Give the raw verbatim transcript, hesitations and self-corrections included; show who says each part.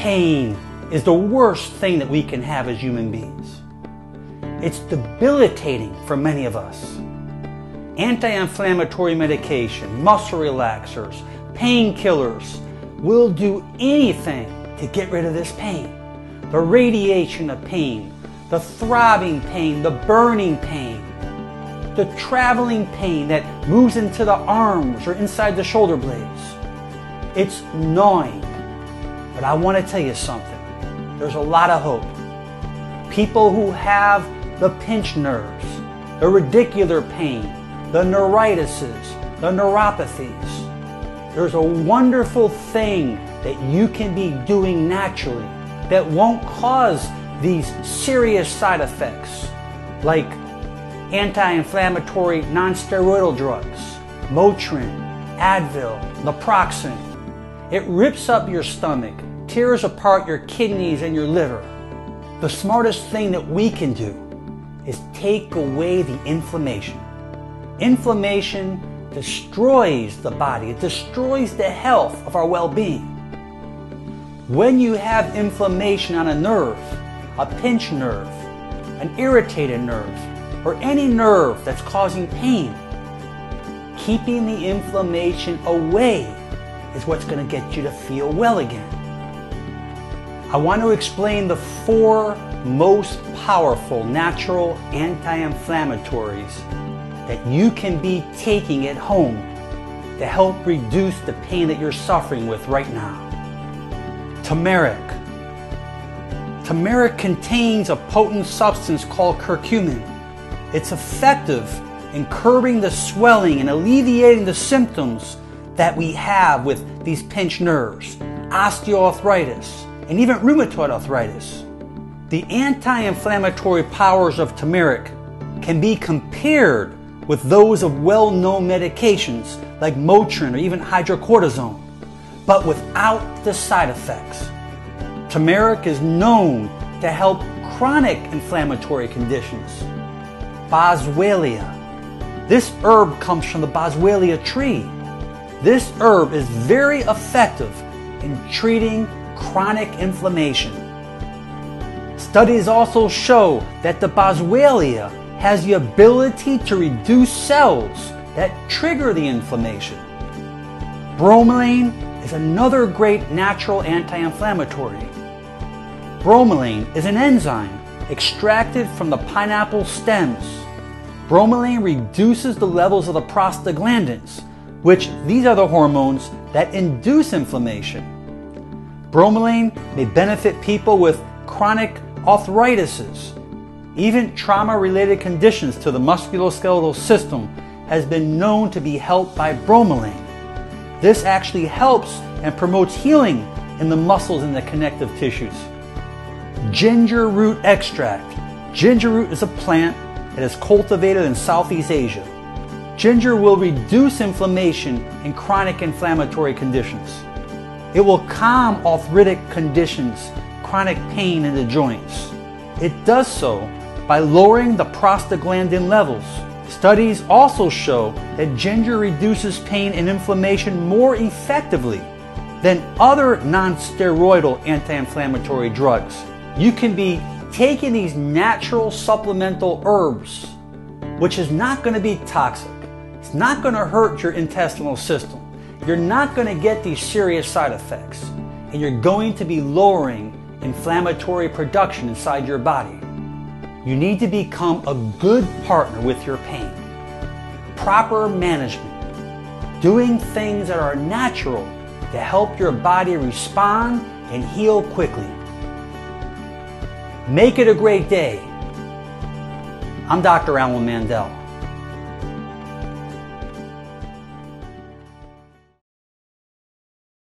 Speaker 1: Pain is the worst thing that we can have as human beings. It's debilitating for many of us. Anti-inflammatory medication, muscle relaxers, painkillers will do anything to get rid of this pain. The radiation of pain, the throbbing pain, the burning pain, the traveling pain that moves into the arms or inside the shoulder blades. It's gnawing. But I want to tell you something. There's a lot of hope. People who have the pinched nerves, the radicular pain, the neuritises, the neuropathies. There's a wonderful thing that you can be doing naturally that won't cause these serious side effects like anti-inflammatory non-steroidal drugs, Motrin, Advil, naproxen. It rips up your stomach, tears apart your kidneys and your liver. The smartest thing that we can do is take away the inflammation. Inflammation destroys the body. It destroys the health of our well-being. When you have inflammation on a nerve, a pinched nerve, an irritated nerve, or any nerve that's causing pain, keeping the inflammation away is what's going to get you to feel well again. I want to explain the four most powerful natural anti-inflammatories that you can be taking at home to help reduce the pain that you're suffering with right now. Turmeric. Turmeric contains a potent substance called curcumin. It's effective in curbing the swelling and alleviating the symptoms that we have with these pinched nerves, osteoarthritis, and even rheumatoid arthritis. The anti-inflammatory powers of turmeric can be compared with those of well-known medications like Motrin or even hydrocortisone, but without the side effects. Turmeric is known to help chronic inflammatory conditions. Boswellia. This herb comes from the Boswellia tree. This herb is very effective in treating chronic inflammation. Studies also show that the Boswellia has the ability to reduce cells that trigger the inflammation. Bromelain is another great natural anti-inflammatory. Bromelain is an enzyme extracted from the pineapple stems. Bromelain reduces the levels of the prostaglandins, which these are the hormones that induce inflammation. Bromelain may benefit people with chronic arthritises. Even trauma-related conditions to the musculoskeletal system has been known to be helped by bromelain. This actually helps and promotes healing in the muscles and the connective tissues. Ginger root extract. Ginger root is a plant that is cultivated in Southeast Asia. Ginger will reduce inflammation in chronic inflammatory conditions. It will calm arthritic conditions, chronic pain in the joints. It does so by lowering the prostaglandin levels. Studies also show that ginger reduces pain and inflammation more effectively than other non-steroidal anti-inflammatory drugs. You can be taking these natural supplemental herbs, which is not going to be toxic. It's not going to hurt your intestinal system. You're not going to get these serious side effects, and you're going to be lowering inflammatory production inside your body. You need to become a good partner with your pain. Proper management. Doing things that are natural to help your body respond and heal quickly. Make it a great day. I'm Doctor Alan Mandel.